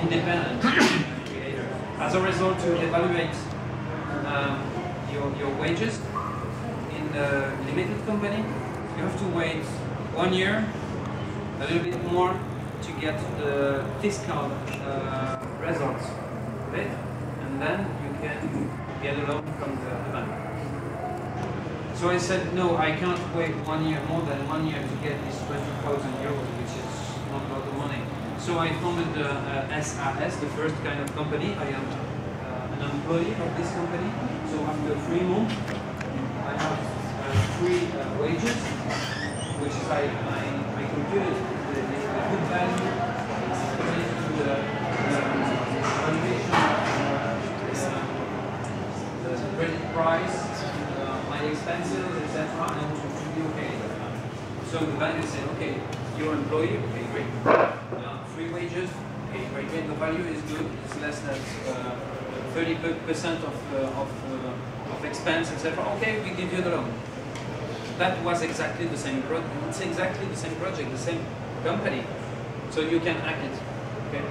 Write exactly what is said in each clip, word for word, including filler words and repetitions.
independent creator. As a result, to evaluate um, your, your wages in the limited company, you have to wait one year, a little bit more, to get the fiscal uh, results of it, and then you can get a loan from the, the bank. So I said, no, I can't wait one year, more than one year to get this twenty thousand euros, which is not a lot of money. So I founded the uh, S A S, the first kind of company. I am uh, an employee of this company. So after three months, I have uh, three uh, wages, which is I, I, I computed the, the, the good value related to the valuation, uh, the, the credit price, uh, my expenses, et cetera, and to, to be okay. So the bank said, okay, you're an employee, okay, great. Uh, free wages, okay, great, great. The value is good. It's less than thirty percent of uh, of, uh, of expense, et cetera. Okay, we give you the loan. That was exactly the same project. It's exactly the same project, the same company. So you can hack it. Okay.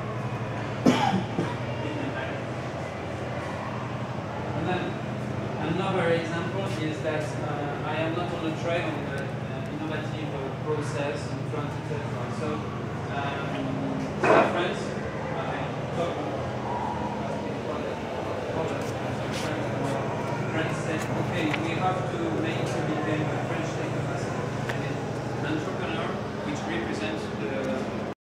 And then another example is that uh, I am not on a trail on the uh, innovative uh, process in France, et cetera. So, um, my friends, I talk friends said, okay, we have to make a become